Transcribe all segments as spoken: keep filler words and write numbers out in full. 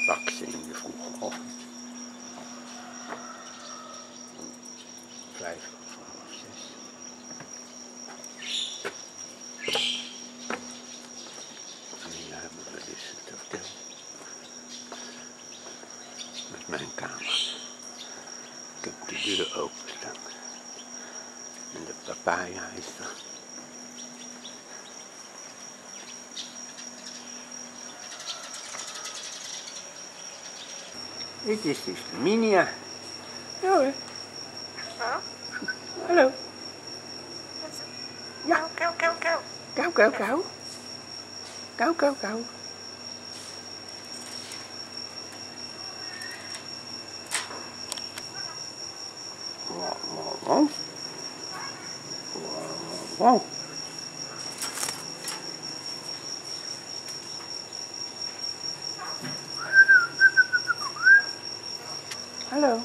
Pakse in de vroege ochtend. Vijf of half zes. En hier hebben we dus het hotel. Met mijn kamer. Ik heb de deur openstaan. En de papaya is er. Dit is dus de Minia. Ja hoor. Hallo. Ja. Kou, kou, kou. Kou, kou, kou. Kou, kou, kou. Wow, wow, wow. Wow, wow. Hallo.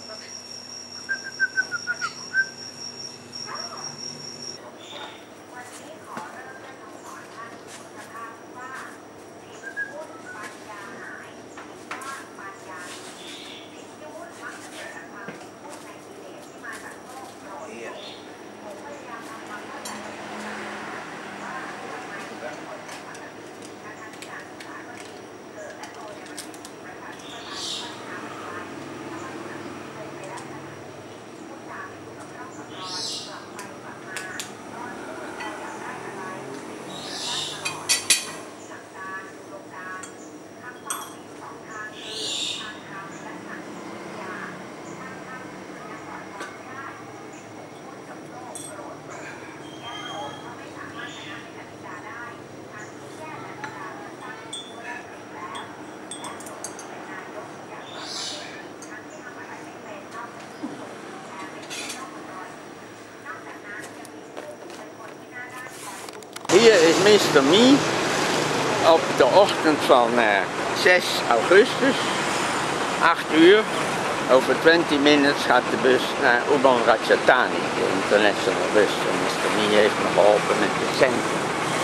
Hier is mister Mee op de ochtend van uh, zes augustus, acht uur. Over twintig minutes gaat de bus naar Ubon Ratchathani, de international bus. En mister Mee heeft me geholpen met de centen.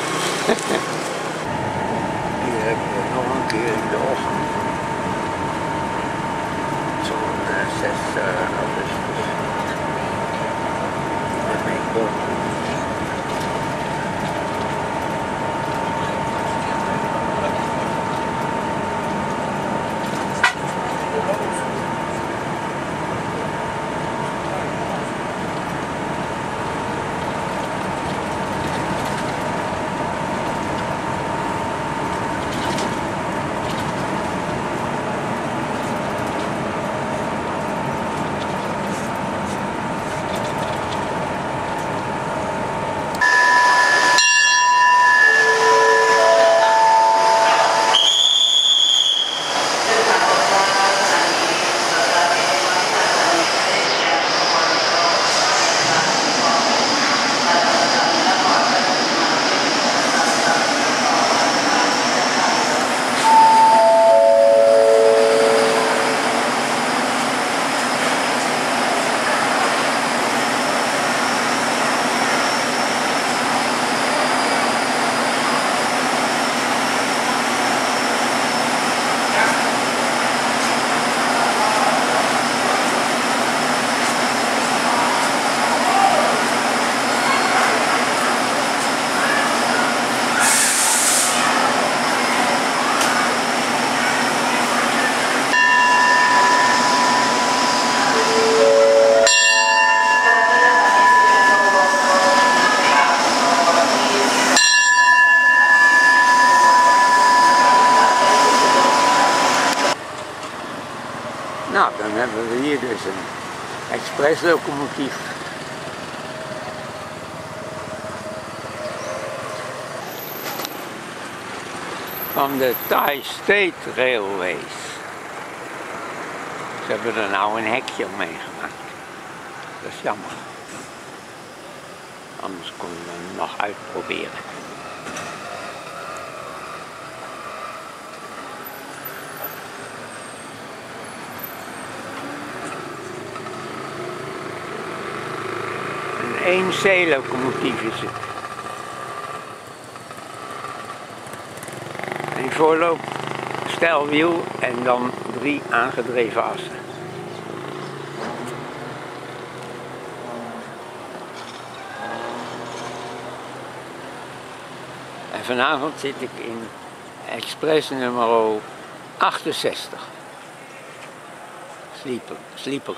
Hier hebben we nog een keer in de ochtend. Zo'n uh, zes augustus. Met mijn kont. Nou, dan hebben we hier dus een expresslocomotief. Van de Thai State Railways. Ze hebben er nou een hekje omheen gemaakt. Dat is jammer. Anders konden we hem nog uitproberen. Een één C-locomotief is het. En die voorloop toestelwiel en dan drie aangedreven assen. En vanavond zit ik in express nummer achtenzestig. Sleeper, sleeper.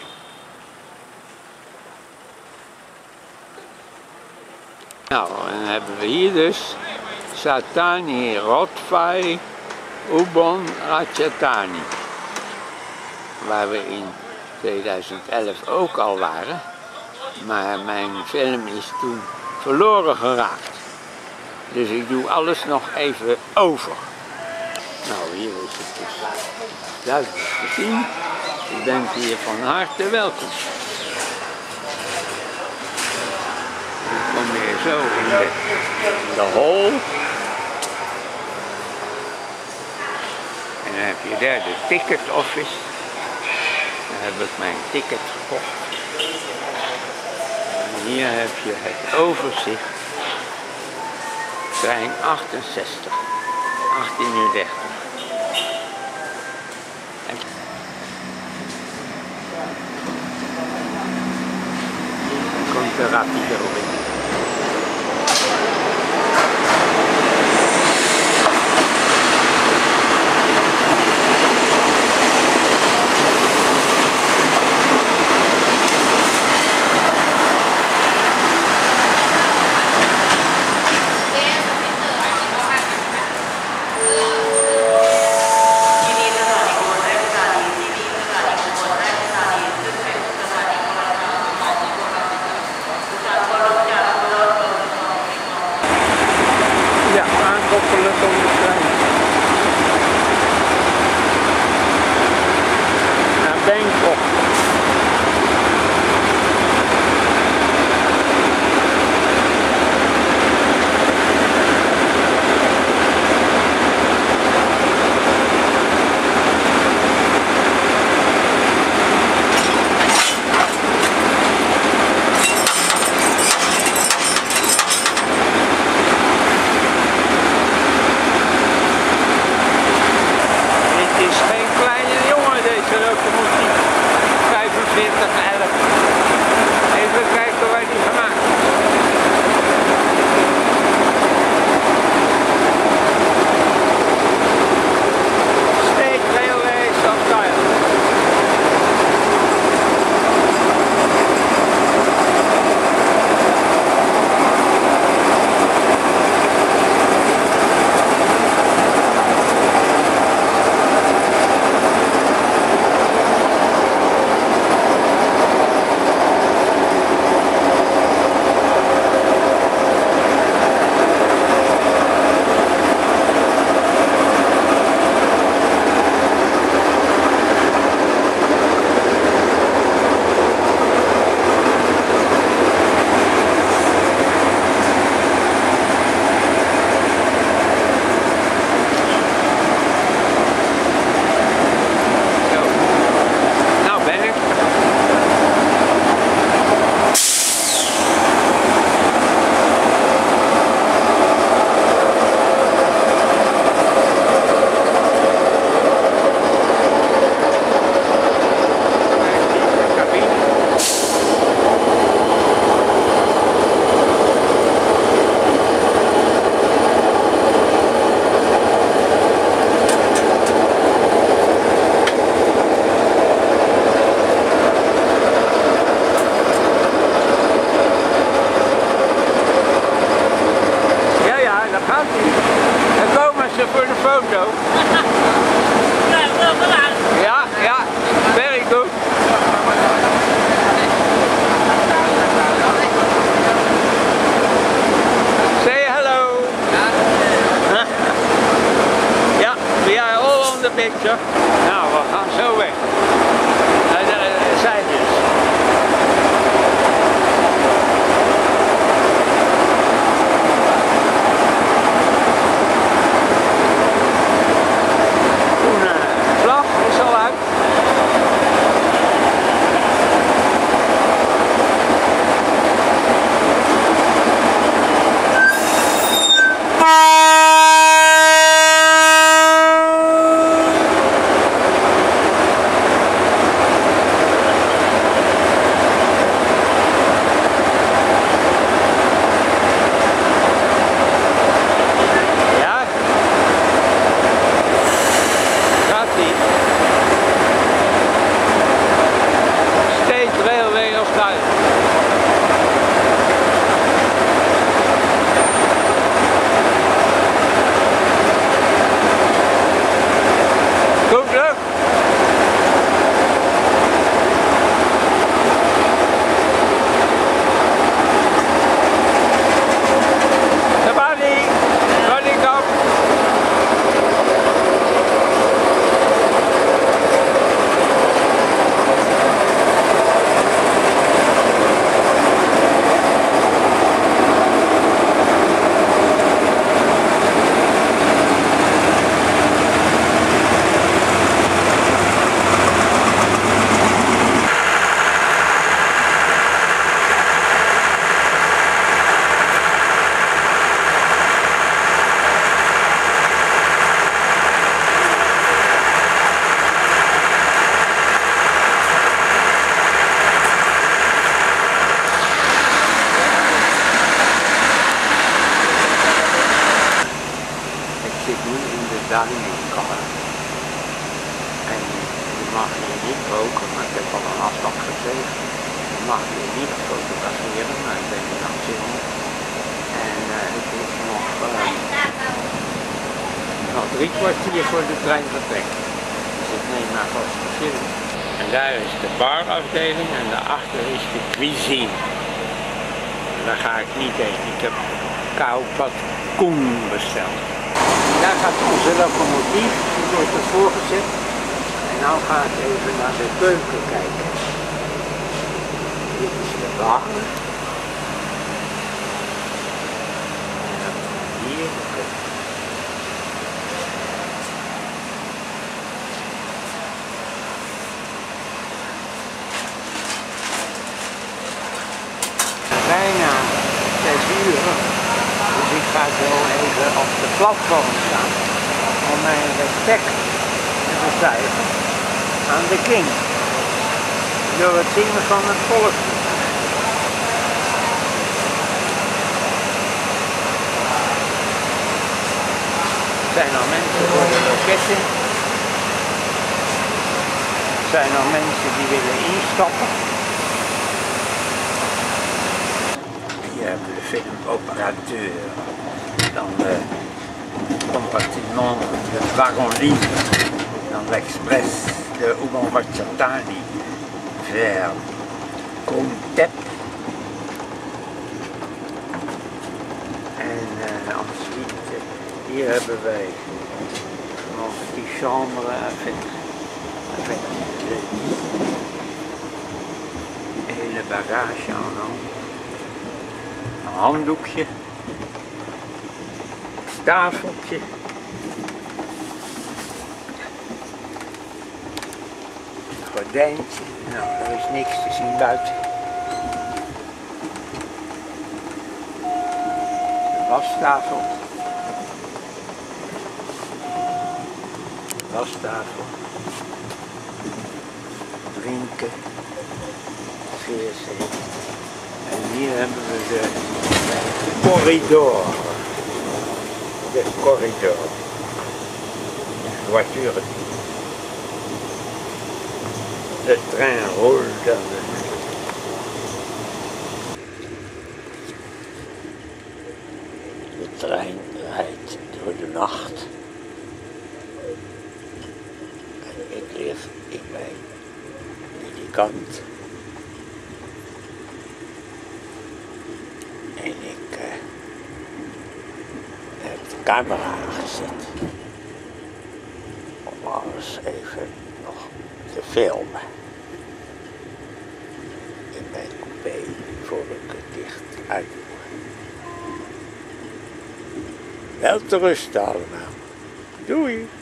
Nou, en dan hebben we hier dus Satani Rotvai Ubon Ratchathani. Waar we in tweeduizend elf ook al waren. Maar mijn film is toen verloren geraakt. Dus ik doe alles nog even over. Nou, hier is het dus duidelijk te zien. U bent hier van harte welkom. Ik kom weer zo in de, in de hall. En dan heb je daar de ticket office. Daar heb ik mijn ticket gekocht. En hier heb je het overzicht. Trein achtenzestig, achttien uur dertig. Komt de rapide op in. Naar Bangkok. Even kijken waar die gemaakt is. State Railways of Thailand. Voor de foto. Ja, ja, very good. Say hello. Ja, we are all on the picture. Nou, we gaan zo weg. En daar zijn dus. mag je niet roken, maar ik heb al een afstand gekregen. Je mag je niet fotograferen, maar ik ben hier aan het filmen. En uh, ik hoef nog, uh, nog drie kwartier voor de trein vertrekt. Dus ik neem maar vast de film. En daar is de barafdeling en daarachter is de cuisine. En daar ga ik niet eten. Ik heb kou pad koen besteld. Daar gaat onze locomotief, die wordt ervoor gezet. En nu ga ik even naar de keuken kijken. Dit is de bar. En dan hier de keuken. Bijna zes uur. Dus ik ga zo even op de platform staan om mijn respect te betuigen aan de king. Door het zingen van het volk. Er zijn nog mensen voor de loketten. Er zijn nog mensen die willen instappen. Hier hebben we de filmoperateur. Dan de compartiment, de wagon libre. Dan l'express, de Ubon Ratchathani vers Krungtheb. En uh, ensuite, hier hebben wij nog die chambre avec, avec de hele bagage aan hand. Een handdoekje. Tafeltje. Een gordijntje. Nou, er is niks te zien buiten. De wastafel. De wastafel. Drinken. Scheerzeep. En hier hebben we de corridor. De corridor. De voiture. De trein rolt aan de... De trein rijdt door de nacht. En ik lig in mijn ledikant. En ik uh, heb de camera aangezet om alles even nog te filmen in mijn coupé voor ik het dicht uit doe. Wel te rusten allemaal. Doei!